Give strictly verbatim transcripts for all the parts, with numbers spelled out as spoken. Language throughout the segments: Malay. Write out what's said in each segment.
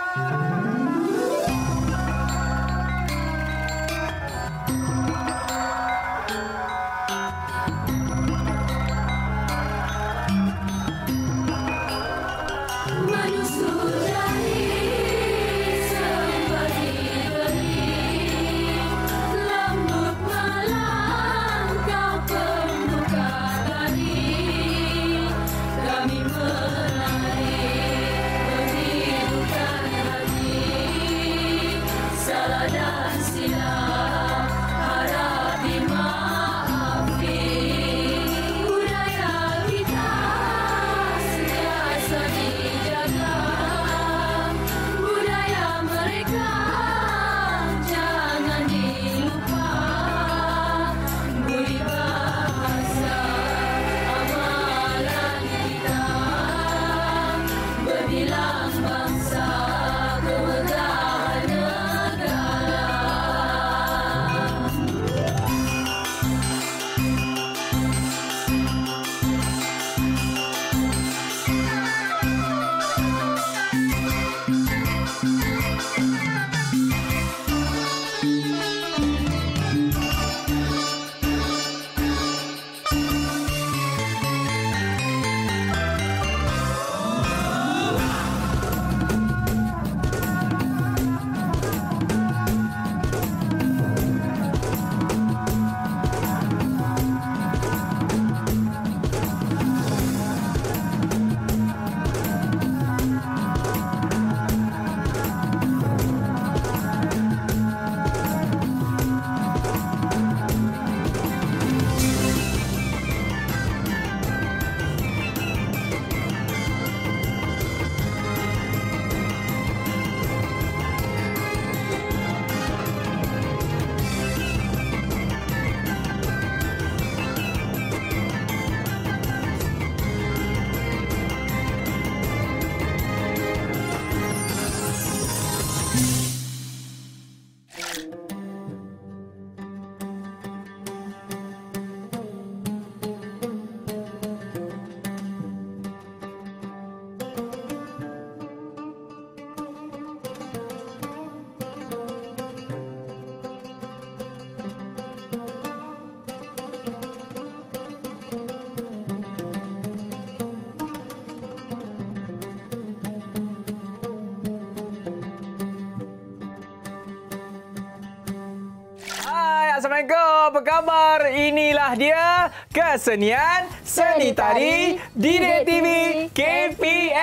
Assalamualaikum, apa khabar? Inilah dia kesenian seni tari Didik T V K P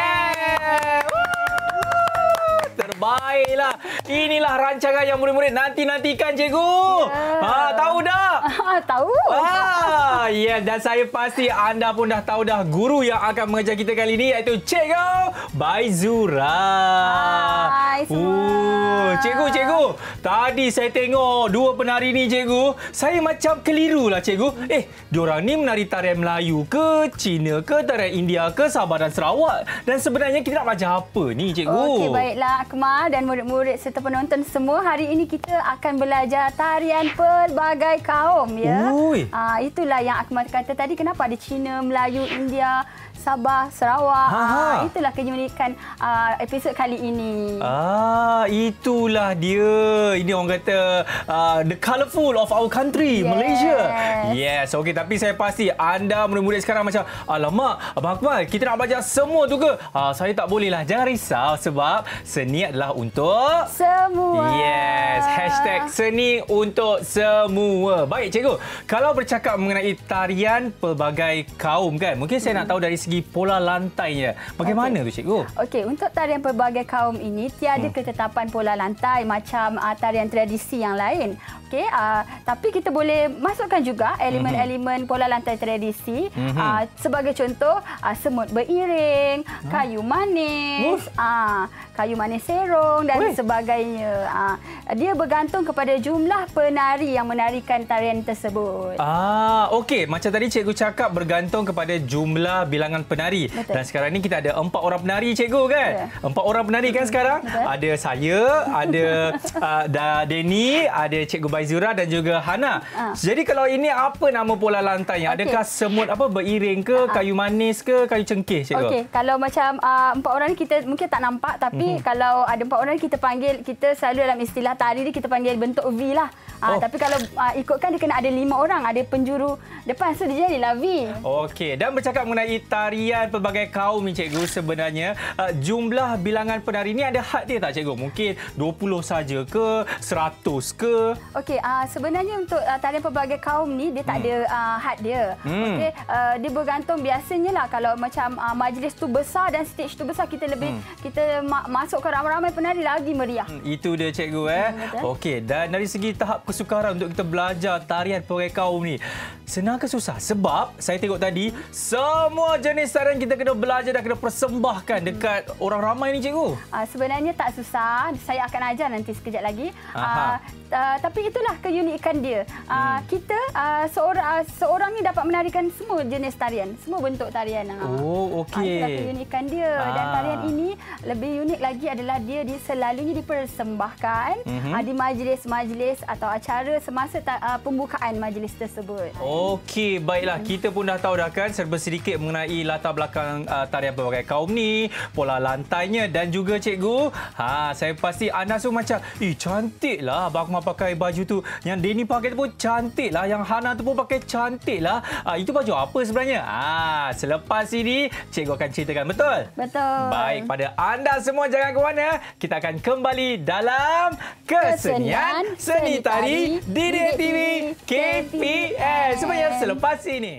M. Terbaiklah. Inilah rancangan yang murid-murid nanti-nantikan, cikgu. Yeah. Ha, tahu dah? Tahu. Ah, ya, yeah. Dan saya pasti anda pun dah tahu dah guru yang akan mengajar kita kali ini iaitu Cikgu Baizura. Hai semua. Uh, cikgu, cikgu. Tadi saya tengok dua penari ni, cikgu. Saya macam keliru lah, cikgu. Eh, diorang ni menari tarian Melayu ke, Cina ke, tarian India ke, Sabah dan Sarawak. Dan sebenarnya kita nak belajar apa ni, cikgu? Okey, baiklah Akmal dan murid-murid serta penonton semua. Hari ini kita akan belajar tarian pelbagai kaum, ya. Ah, itulah yang Akmal kata tadi, kenapa ada Cina, Melayu, India, Sabah, Sarawak. Ah, itulah keunikan uh, episod kali ini. Ah, itulah dia. Ini orang kata uh, the colourful of our country, yes. Malaysia. Yes. Okey, tapi saya pasti anda murid-murid sekarang macam, alamak, Abang Akmal, kita nak belajar semua tu ke? Ah, saya tak bolehlah. Jangan risau sebab seni adalah untuk semua. Yes. Hashtag seni untuk semua. Baik, cikgu. Kalau bercakap mengenai tarian pelbagai kaum kan, mungkin saya hmm. nak tahu dari segi pola lantainya. Bagaimana okay. tu, cikgu? Okey, untuk tarian pelbagai kaum ini tiada hmm. ketetapan pola lantai macam uh, tarian tradisi yang lain. Okey, uh, tapi kita boleh masukkan juga elemen-elemen hmm. pola lantai tradisi. Hmm. Uh, sebagai contoh, uh, semut beriring, hmm. kayu manis, uh, kayu manis serong dan Ui. sebagainya. Uh, dia bergantung kepada jumlah penari yang menarikan tarian tersebut. Ah, okey. Macam tadi cikgu cakap bergantung kepada jumlah bilangan penari. Betul. Dan sekarang ni kita ada empat orang penari, cikgu kan? Betul. Empat orang penari kan sekarang? Betul. Ada saya, ada uh, Denny, ada cikgu Baizura dan juga Hana. Uh. Jadi kalau ini apa nama pola lantainya? Okay. Adakah semut apa beriring ke, uh. kayu manis ke, kayu cengkeh, cikgu? Okey, kalau macam uh, empat orang ni kita mungkin tak nampak, tapi ni kalau ada empat orang kita panggil, kita selalu dalam istilah tari ni kita panggil bentuk V lah. Uh, oh. Tapi kalau uh, ikutkan dia kena ada lima orang, ada penjuru depan, so dia jadilah V. Okey, dan bercakap mengenai tarian pelbagai kaum ni cikgu, sebenarnya uh, jumlah bilangan penari ni ada had dia tak cikgu? Mungkin dua puluh saja ke, seratus ke? Okey, uh, sebenarnya untuk uh, tarian pelbagai kaum ni dia tak hmm. ada uh, had dia. Hmm. Okey, uh, dia bergantung biasanya lah kalau macam uh, majlis tu besar dan stage tu besar, kita lebih hmm. kita ma- masukkan ramai-ramai penari lagi meriah. Hmm, itu dia cikgu eh. Hmm, okey, dan dari segi tahap kesukaran untuk kita belajar tarian pelbagai kaum ni, senang ke susah? Sebab saya tengok tadi semua jenis tarian kita kena belajar dan kena persembahkan dekat hmm. orang ramai ni cikgu. Uh, sebenarnya tak susah. Saya akan ajar nanti sekejap lagi. Uh, uh, tapi itulah keunikan dia. Uh, hmm. Kita uh, seorang uh, seorang ni dapat menarikan semua jenis tarian, semua bentuk tarian. Oh, okey. Uh, itulah keunikan dia. Ah. Dan tarian ini lebih unik lagi adalah dia, dia selalunya dipersembahkan mm-hmm. uh, di majlis-majlis atau acara semasa ta- uh, pembukaan majlis tersebut. Okey, baiklah. Hmm. Kita pun dah tahu dah kan serba sedikit mengenai latar belakang uh, tarian pelbagai kaum ni, pola lantainya dan juga cikgu. Ha, saya pasti anda semua macam, "Eh, cantiklah Abang Akmal pakai baju tu. Yang Denny pakai tu pun cantiklah, yang Hana tu pun pakai cantiklah. Ah, itu baju apa sebenarnya?" Ah, selepas ini cikgu akan ceritakan, betul? Betul. Baik, pada anda semua jangan ke mana. Kita akan kembali dalam Kesenian Seni Tari D D T V K P S sebenarnya selepas ini.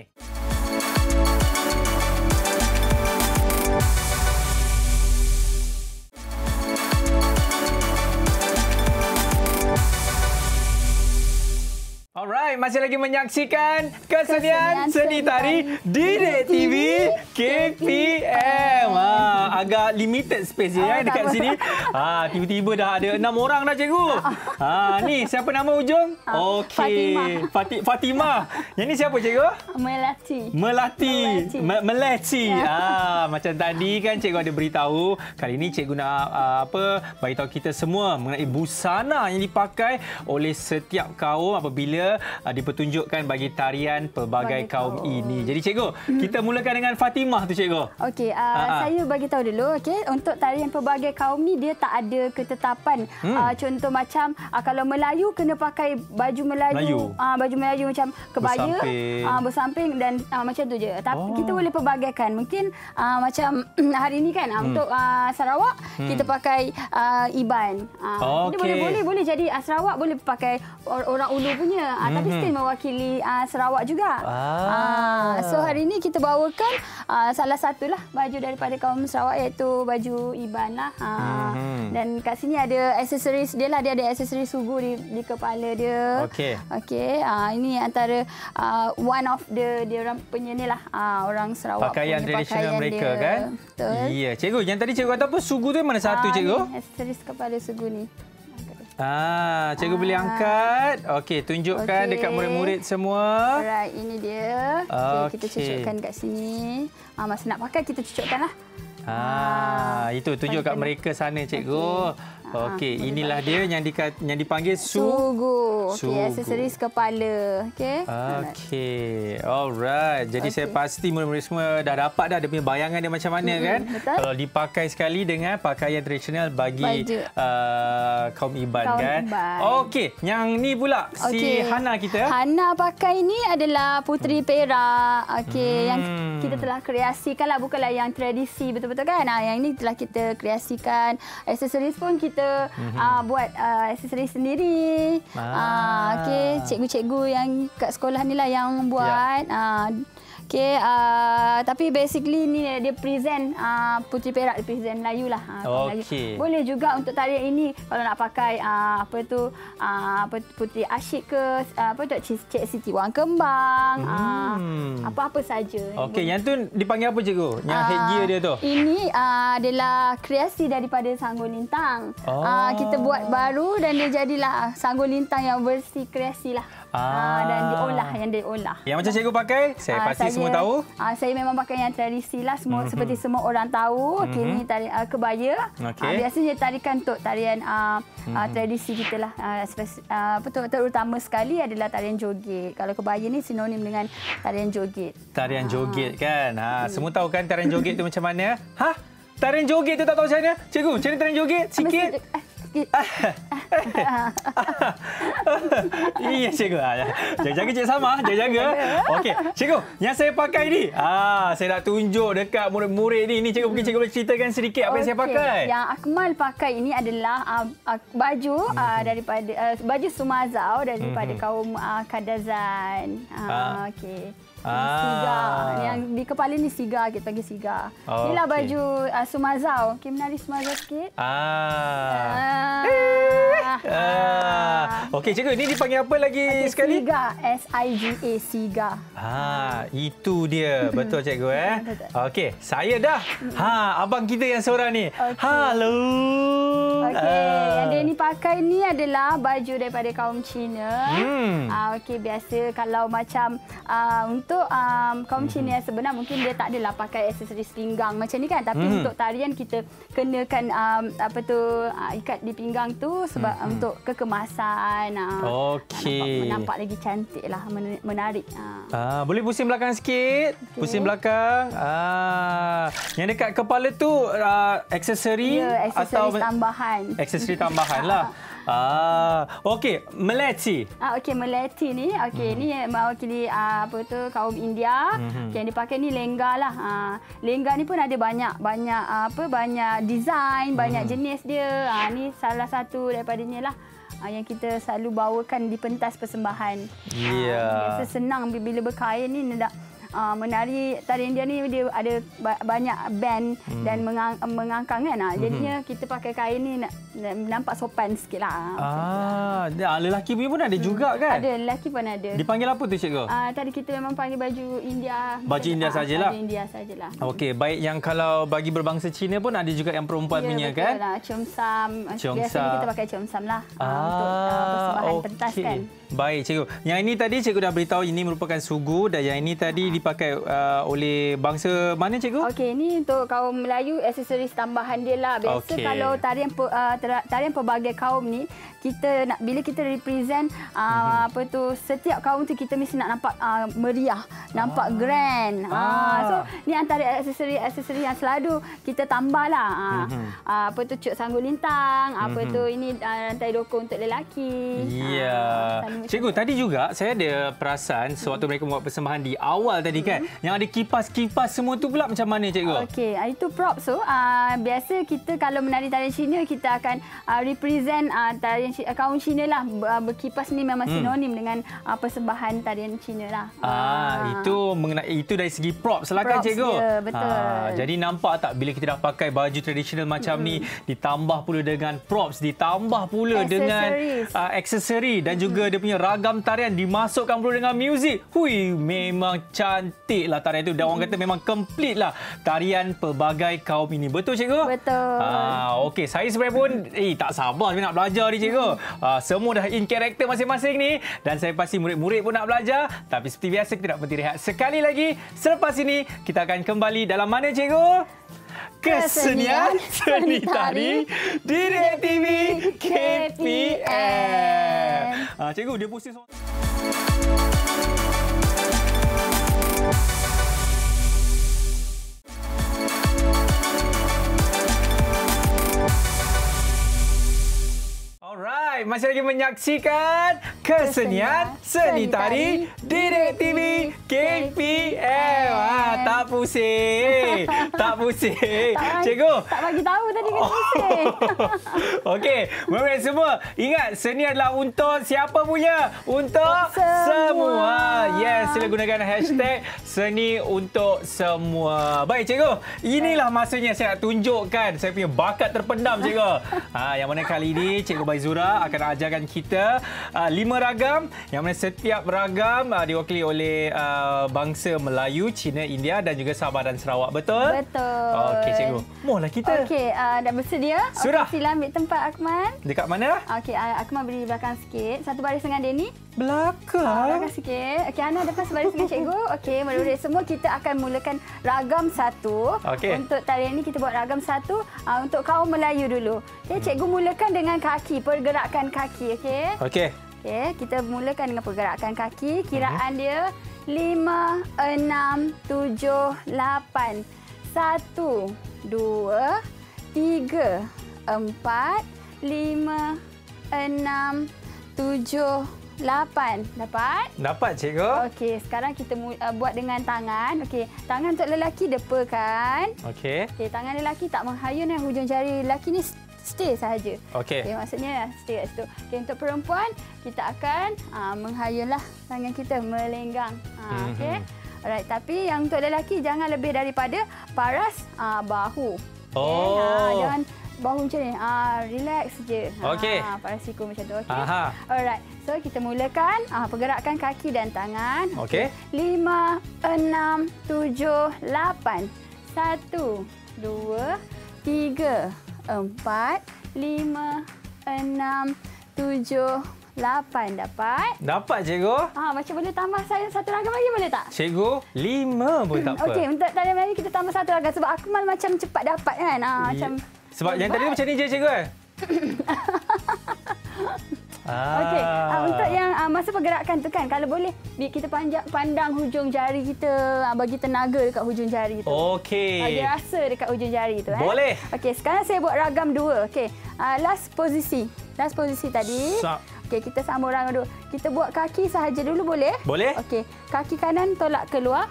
Alright, masih lagi menyaksikan Kesenian, Kesenian Seni Tari D D T V K P M. Ha, agak limited space je ya dekat sini. Ha, tiba-tiba dah ada enam orang dah cikgu. Ha, ni siapa nama ujung? Okey. Fatimah. Fatimah. Yang ni siapa cikgu? Melati. Melati. Me- Melati. Ha, macam tadi kan cikgu ada beritahu, kali ini cikgu nak uh, apa bagi tahu kita semua mengenai busana yang dipakai oleh setiap kaum apabila Uh, dipertunjukkan bagi tarian pelbagai kaum, kaum ini. Jadi cikgu, hmm. kita mulakan dengan Fatimah tu cikgu. Okey, uh, uh-huh. saya bagi tahu dulu okey, untuk tarian pelbagai kaum ni dia tak ada ketetapan. Hmm. Uh, contoh macam uh, kalau Melayu kena pakai baju Melayu, Melayu. Uh, baju Melayu macam kebaya, bersamping, uh, bersamping dan uh, macam tu je. Tapi oh. kita boleh pelbagaikan. Mungkin uh, macam hari ni kan uh, hmm. untuk uh, Sarawak hmm. kita pakai uh, Iban. Uh, okay. Boleh boleh boleh jadi uh, Sarawak boleh pakai orang Ulu punya. Uh, tapi still mewakili uh, Sarawak juga. Ah. Uh, so hari ini kita bawakan uh, salah satulah baju daripada kaum Sarawak iaitu baju Iban lah. Uh, mm-hmm. Dan kat sini ada aksesoris dia lah. Dia ada aksesoris sugu di, di kepala dia. Okey. Okey. Uh, ini antara uh, one of the dia orang punya ni lah uh, orang Sarawak pakaian punya tradisional mereka dia. Kan? Betul. Iya, cikgu. Yang tadi cikgu kata apa? Sugu tu mana satu uh, cikgu? Aksesoris kepala sugu ni. Ah, cikgu ah. boleh angkat. Okey, tunjukkan okay. dekat murid-murid semua. Alright, ini dia. Okay. Kita cucukkan kat sini. Ah, masa nak pakai kita cucukkanlah. Ah, ah, itu tunjuk kat mereka sana cikgu. Okey, okay. inilah dia yang di, yang dipanggil su sugu. Okey, aksesoris kepala. Okey. Okey. Alright. Jadi okay. saya pasti murid-murid semua dah dapat dah dia punya bayangan dia macam mana mm-hmm. kan? Betul. Kalau dipakai sekali dengan pakaian tradisional bagi uh, kaum Iban kaum kan. Okey, yang ni pula okay. si Hana kita. Hana pakai ni adalah puteri perak. Okey, hmm. yang kita telah kreasikanlah, bukanlah yang tradisi betul-betul kan. Nah, yang ini telah kita kreasikan. Aksesoris pun kita Kita mm-hmm. uh, buat uh, aksesoris sendiri. Ah. Uh, okey, cikgu-cikgu yang kat sekolah ni lah yang buat. Yeah. Uh, okey, uh, tapi basically ni dia present uh, puteri perak, dia present Melayu lah. Uh, okay. Boleh juga untuk tarian ini kalau nak pakai uh, apa tu uh, apa Puteri Asyik ke uh, apa tu Cik Siti Wang Kembang, hmm. uh, apa-apa saja. Okey, yang tu dipanggil apa cikgu? Yang uh, headgear dia tu? Ini uh, adalah kreasi daripada Sanggul Lintang. Oh. Uh, kita buat baru dan dia jadilah Sanggul Lintang yang versi kreasi lah. Ah. Dan diolah, yang diolah. Yang macam cikgu pakai, saya uh, pasti saya, semua tahu. Uh, saya memang pakai yang tradisi lah, semua mm-hmm. seperti semua orang tahu. Okey, mm-hmm. ni tarian uh, kebaya. Okay. Uh, biasanya tarikan untuk tarian uh, mm-hmm. uh, tradisi kita lah. Uh, uh, betul, terutama sekali adalah tarian joget. Kalau kebaya ni sinonim dengan tarian joget. Tarian uh. joget kan. Ha, mm. Semua tahu kan tarian joget tu macam mana? Ha? tarian joget tu tak tahu macam mana. Cikgu, macam mana tarian joget? Sikit. Iya, cikgu. Jaga-jaga Cik Sama, jaga-jaga. Okey, cikgu, yang saya pakai ni, ah, saya nak tunjuk dekat murid-murid ni. Ni cikgu mungkin cikgu boleh ceritakan sedikit apa okay. yang saya pakai. Yang Akmal pakai ini adalah uh, uh, baju mm-hmm. uh, daripada uh, baju Sumazau daripada mm-hmm. kaum uh, Kadazan. Uh, ah. Okey. Ah. Siga. Yang di kepala ni siga, kita panggil siga. Oh, inilah okay. baju uh, Sumazau. Okey, menari Sumazau sikit. Ah. ah. ah. Okey, cikgu, ini dipanggil apa lagi okay, sekali? Siga, S I G A, siga. Ah, itu dia. Betul cikgu eh. Okey, saya dah. Ha, abang kita yang seorang ni. Okay. Halo. Okey, ah. yang dia ni pakai ni adalah baju daripada kaum Cina. Hmm. Ah, okey, biasa kalau macam uh, untuk um, kaum hmm. Cina yang sebenar mungkin dia tak adalah pakai aksesoris pinggang macam ni kan, tapi hmm. untuk tarian kita kenakan um, apa tu uh, ikat di pinggang tu sebab hmm. untuk kekemasan. Uh, Okey. Nampak, nampak lagi cantik lah, menarik. Uh. Ah, boleh pusing belakang sikit. Okay. Pusing belakang. Ah, yang dekat kepala tu uh, aksesori ya, atau tambahan. Aksesori tambahan lah. Ah, okey, Melati. Ah, okey, Melati ni, okey, hmm. ni mewakili uh, apa tu kaum India. Hmm. Okay, yang dipakai ni lengga lah. Uh, lengga ni pun ada banyak banyak uh, apa banyak design, hmm. banyak jenis dia. Ah, uh, ni salah satu daripadanya lah. Uh, yang kita selalu bawakan di pentas persembahan. Ya. Yeah. Uh, biasa senang bila berkain ni nak Uh, menari tarian India ni dia ada banyak band hmm. dan mengang, mengangkang kan. Uh, jadinya hmm. kita pakai kain ni nak, nampak sopan sikitlah. Ah, ah, lelaki punya pun ada hmm. juga kan? Ada, lelaki pun ada. Dipanggil apa tu cikgu? Uh, tadi kita memang panggil baju India. Baju India sajalah. Baju India sajalah. Okey, baik yang kalau bagi berbangsa Cina pun ada juga yang perempuan ya, punya betul kan? Lah. Cheongsam. Biasanya kita pakai cheongsam lah uh, ah, untuk uh, persembahan okay. pentas kan. Baik cikgu. Yang ini tadi cikgu dah beritahu ini merupakan sugu dan yang ini tadi dipakai uh, oleh bangsa mana cikgu? Okey, ini untuk kaum Melayu, aksesoris tambahan dia lah. Biasa okay. kalau tarian uh, tarian pelbagai kaum ni, kita nak bila kita represent uh, mm-hmm. apa tu setiap kaum tu kita mesti nak nampak uh, meriah, nampak ah. grand. Ah. Uh, so ni antara aksesori-aksesori yang selalu kita tambahlah. Uh, mm-hmm. uh, apa tu cuk sanggul lintang, mm-hmm. apa tu ini uh, rantai dokong untuk lelaki. Ya. Yeah. Uh, Cikgu, tadi juga saya ada perasan sewaktu hmm. mereka membuat persembahan di awal tadi kan, hmm. yang ada kipas-kipas semua tu pula macam mana cikgu? Okey, itu props. So, uh, biasa kita kalau menari tarian Cina, kita akan uh, represent uh, tarian kaum Cina lah. Berkipas ni memang sinonim hmm. dengan uh, persembahan tarian Cina lah. Ah, uh. itu mengenai itu dari segi props lah kan cikgu? Ya, betul. Ah, jadi nampak tak bila kita dah pakai baju tradisional macam hmm. ni, ditambah pula dengan props, ditambah pula dengan uh, aksesori dan hmm. juga dia punya ragam tarian dimasukkan pula dengan muzik. Hui, memang cantik lah tarian itu. Dan orang kata memang komplit lah tarian pelbagai kaum ini. Betul cikgu? Betul. Ah, okey, saya sebenarnya pun eh tak sabar nak belajar ni cikgu. Ah, semua dah in karakter masing-masing ni dan saya pasti murid-murid pun nak belajar. Tapi seperti biasa kita nak berhenti rehat sekali lagi. Selepas ini kita akan kembali dalam mana cikgu? Kesenian Seni Tari Direct T V K P M. Ah, cikgu dia pusing semua. Alright, masih lagi menyaksikan Kesenian Seni Tari Direct T V K P M. Ah, tak pusing. Tak pusing. Tak, cikgu. Tak bagi tahu tadi kena pusing. Okey, murid semua, ingat seni adalah untuk siapa punya? Untuk semua. semua. Yes, sila gunakan hashtag seni untuk semua. Baik cikgu, inilah masanya saya nak tunjukkan saya punya bakat terpendam cikgu. Ha, yang mana kali ini Cikgu Baizura akan ajarkan kita uh, lima ragam yang mana setiap ragam uh, diwakili oleh uh, bangsa Melayu, Cina, India dan juga Sabah dan Sarawak. Betul? Betul. Okey cikgu. Mohonlah kita. Okey, uh, dah bersedia? Sudah. Okay, sila ambil tempat Akmal. Dekat mana? Okey, uh, Akmal beri belakang sikit. Satu baris dengan Denny. Belakang? Uh, belakang sikit. Okey, Ana depan sebaris dengan cikgu. Okey, murid-murid semua kita akan mulakan ragam satu. Okay. Untuk tarian ini kita buat ragam satu uh, untuk kaum Melayu dulu. Okay, cikgu mulakan dengan kaki, pergerakan kaki. Okey. Okey. Okey, kita mulakan dengan pergerakan kaki. Kiraan uh-huh. dia lima, enam, tujuh, lapan. Satu, dua, tiga, empat, lima, enam, tujuh, lapan. Dapat? Dapat, cikgu. Okey, sekarang kita uh, buat dengan tangan. Okey, tangan untuk lelaki depakan. Okey. Okey, tangan lelaki tak menghayun eh, hujung jari lelaki ni stay sahaja. Okey. Okay, maksudnya stay kat situ. Okay, untuk perempuan, kita akan uh, menghayunlah tangan kita melenggang. Uh, Mm-hmm. Okey. Alright, tapi yang untuk lelaki jangan lebih daripada paras uh, bahu. Oh. Okay? Uh, jangan bahu macam ni. Uh, relax je. Okey. Uh, paras siku macam tu. Okey. Aha. Alright. So, kita mulakan uh, pergerakan kaki dan tangan. Okey. Lima, enam, tujuh, lapan. Satu, dua, tiga, empat, lima, enam, tujuh, lapan. Dapat? Dapat, cikgu. Ah, macam boleh tambah saya satu ragam lagi boleh tak? Cikgu, lima pun tak apa. Okey, untuk talian Melayu kita tambah satu ragam sebab Akmal macam cepat dapat kan. Ah, macam sebab yang tadi macam ni je, cikgu. Eh? Ah. Okey, uh, untuk yang uh, masa pergerakan tu kan, kalau boleh kita panjang, pandang hujung jari kita, uh, bagi tenaga dekat hujung jari tu. Okey. Uh, dia rasa dekat hujung jari tu. Boleh. Eh? Okey, sekarang saya buat ragam dua. Okey, uh, last posisi. Last posisi tadi. Sa- Okey, kita sambung ragam dua. Kita buat kaki sahaja dulu boleh? Boleh. Okey, kaki kanan tolak keluar.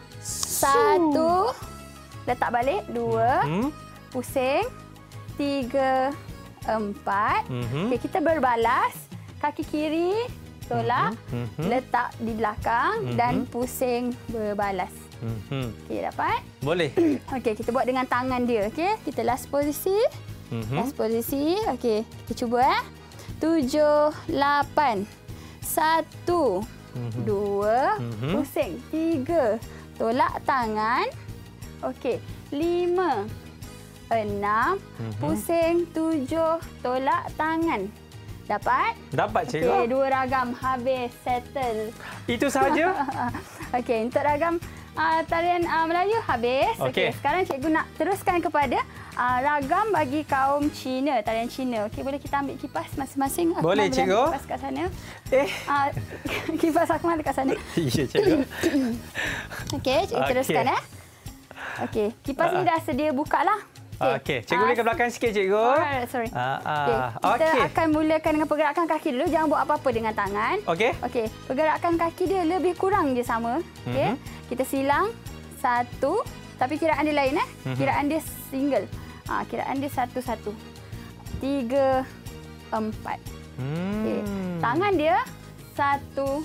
Satu. Letak balik. Dua. Hmm. Pusing. Tiga. Empat. Mm-hmm. Okey, kita berbalas. Kaki kiri tolak, Mm-hmm. letak di belakang Mm-hmm. dan pusing berbalas. Mm-hmm. Okey, dapat? Boleh. Okey, kita buat dengan tangan dia. Okey, kita last posisi. Mm-hmm. Last posisi. Okey, kita cuba eh. Tujuh, lapan. Satu, Mm-hmm. dua, Mm-hmm. pusing. Tiga, tolak tangan. Okey, lima. Enam, Mm-hmm. pusing. Tujuh, tolak tangan. Dapat? Dapat, cikgu. Okey, dua ragam habis, settle. Itu sahaja? Okey, untuk ragam uh, tarian uh, Melayu habis. Okey. Okey, sekarang cikgu nak teruskan kepada uh, ragam bagi kaum Cina, tarian Cina. Okey, boleh kita ambil kipas masing-masing? Akmal Boleh, boleh cikgu. ambil kipas kat sana. Eh. Uh, kipas Akmal dekat sana. Ya, cikgu. Okey, cikgu Okey. teruskan eh. Okey, kipas ni dah sedia buka lah. Okey, cikgu boleh ke belakang sikit, cikgu. Alright, sorry. Ah, ah. Okey, kita Okey. akan mulakan dengan pergerakan kaki dulu. Jangan buat apa-apa dengan tangan. Okey. Okey, pergerakan kaki dia lebih kurang je sama. Okey. Mhm. Kita silang satu, tapi kiraan dia lain eh. Mhm. Kiraan dia single. Ah, kiraan dia satu-satu. Tiga, empat. Hmm. Okey. Tangan dia satu,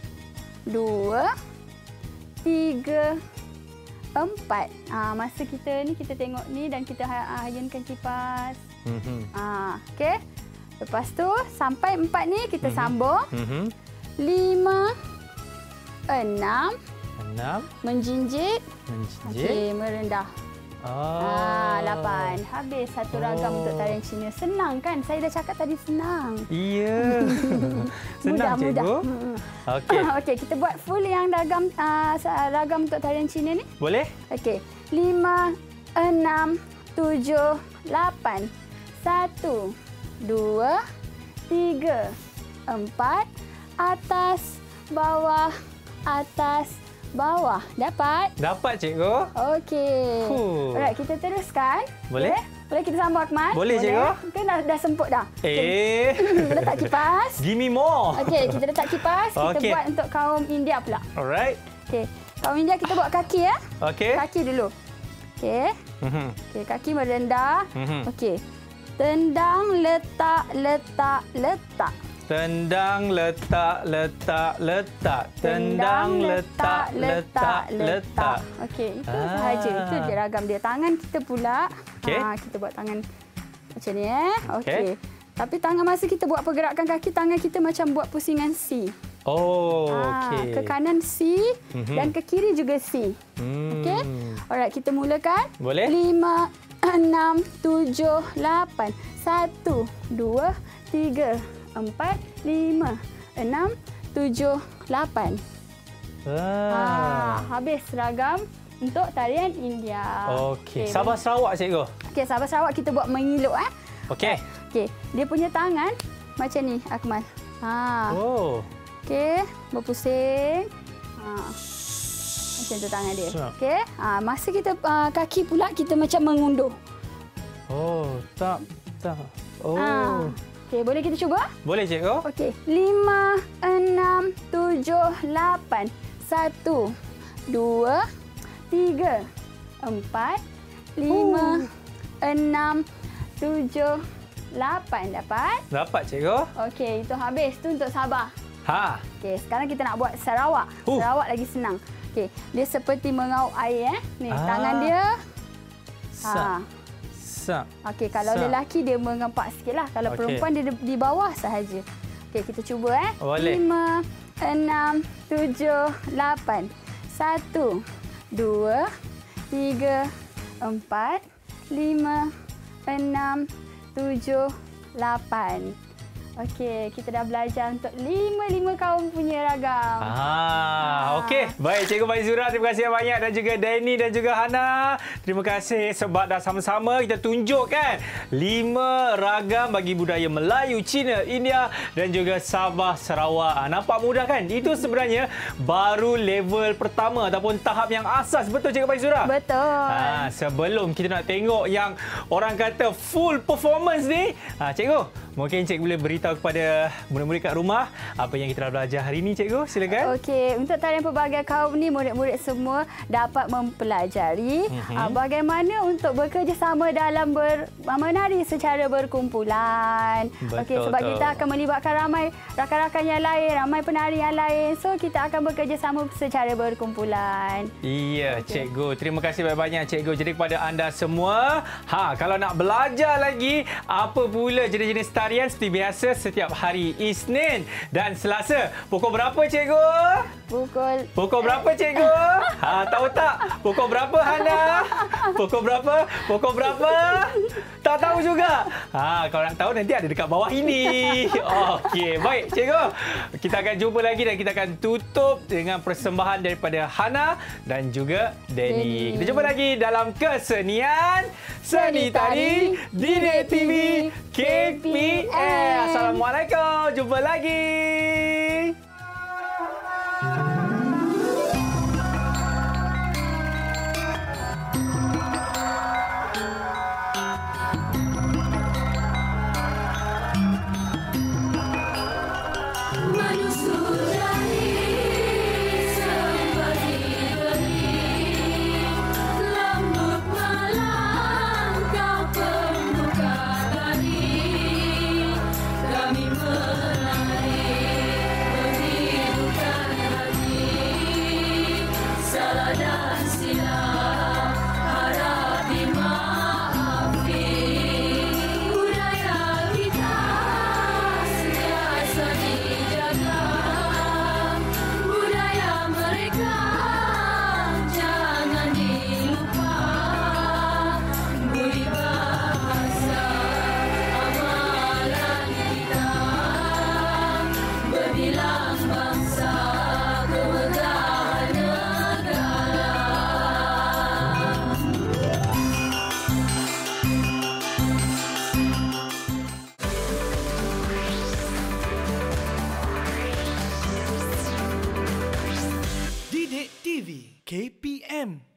dua, tiga, empat. Ah, masa kita ni kita tengok ni dan kita hayunkan kipas. Mhm. Ah, okey. Lepas tu sampai empat ni kita Mhm. sambung. Mhm. Lima, enam, Enam. menjinjit. Menjinjit. Okey, merendah. Oh. Ah, lapan. Habis satu ragam Oh. untuk tarian Cina. Senang kan? Saya dah cakap tadi senang. Iya. Senang, mudah, cikgu. mudah. Okey. Okey, kita buat full yang ragam uh, ragam untuk tarian Cina ni. Boleh? Okey. Lima, enam, tujuh, lapan. Satu, dua, tiga, empat. Atas, bawah, atas, bawah. Dapat? Dapat, cikgu. Okey. Huh. Alright, kita teruskan. Boleh? Boleh, Boleh kita sambung, Akmal? Boleh, cikgu. Kan dah, dah semput dah. Eh. Kita letak kipas. Give me more. Okey, kita letak kipas. Kita Okey. buat untuk kaum India pula. Alright. Okey. Kaum India kita buat kaki ya. Okey. Kaki dulu. Okey. Mhm. Okey, kaki merendah. Mhm. Okey. Tendang, letak, letak, letak. Tendang, letak, letak, letak. Tendang, letak, letak, letak. Okey, itu Ah. sahaja. Itu je ragam dia. Tangan kita pula. Okey. Ha, kita buat tangan macam ni eh. Okey. Okey. Tapi tangan masa kita buat pergerakan kaki, tangan kita macam buat pusingan C. Oh, Ah, okey. ke kanan C Mhm. dan ke kiri juga C. Hmm. Okey. Alright, kita mulakan. Boleh? Lima, enam, tujuh, lapan. Satu, dua, tiga, empat, lima, enam, tujuh, lapan. Ah. Ah, habis ragam untuk tarian India. Okey. Sabah Sarawak, cikgu. Okey, Sabah Sarawak kita buat mengiluk eh. Okey. Okey, dia punya tangan macam ni, Akmal. Ha. Oh. Okey, berpusing. Ha. Macam tu tangan dia. Okey. Ha, masa kita uh, kaki pula kita macam mengunduh. Oh, tak. Tak. Oh. Ha. Okey, boleh kita cuba? Boleh, cikgu. Okey. lima, enam, tujuh, lapan. Satu, dua, tiga, empat, lima, enam, tujuh, lapan. Dapat? Dapat, cikgu. Okey, itu habis. Itu untuk Sabah. Ha. Okey, sekarang kita nak buat Sarawak. Uh. Sarawak lagi senang. Okey, dia seperti mengaup air eh. Ni Ah. tangan dia. Sa. Ha. Sa. Okey, kalau Sa. lelaki dia mengempak sikitlah. Kalau Okey. perempuan dia di bawah sahaja. Okey, kita cuba eh. Boleh. lima, enam, tujuh, lapan. Satu, dua, tiga, empat, lima, enam, tujuh, lapan. Okey, kita dah belajar untuk lima-lima kaum punya ragam. Ah, okey. Baik, Cikgu Faizura, terima kasih banyak dan juga Danny dan juga Hana. Terima kasih sebab dah sama-sama kita tunjukkan lima ragam bagi budaya Melayu, Cina, India dan juga Sabah, Sarawak. Ah, nampak mudah kan? Itu sebenarnya baru level pertama ataupun tahap yang asas. Betul, Cikgu Faizura? Betul. Ah, sebelum kita nak tengok yang orang kata full performance ni, ah, Cikgu, mungkin Cikgu boleh beritahu kepada murid-murid kat rumah apa yang kita dah belajar hari ini, Cikgu. Silakan. Okey, untuk tarian pelbagai kaum ni murid-murid semua dapat mempelajari uh-huh. uh, bagaimana untuk bekerjasama dalam ber, menari secara berkumpulan. Okey, sebab betul. Kita akan melibatkan ramai rakan-rakan yang lain, ramai penari yang lain. So kita akan bekerjasama secara berkumpulan. Iya, okay. Cikgu. Terima kasih banyak-banyak, Cikgu. Jadi kepada anda semua, ha, kalau nak belajar lagi apa pula jenis-jenis tarian seperti biasa setiap hari Isnin dan Selasa. Pukul berapa, Cikgu? Pukul... Pukul berapa, Cikgu? Ha, tahu tak? Pukul berapa, Hana? Pukul berapa? Pukul berapa? Tak tahu juga. Ha, kalau nak tahu nanti ada dekat bawah ini. Okey, baik, Cikgu. Kita akan jumpa lagi dan kita akan tutup dengan persembahan daripada Hana dan juga Danny. Kita jumpa lagi dalam kesenian Seni Tari Didik T V K P M. Assalamualaikum. Jumpa lagi. Didik T V K P M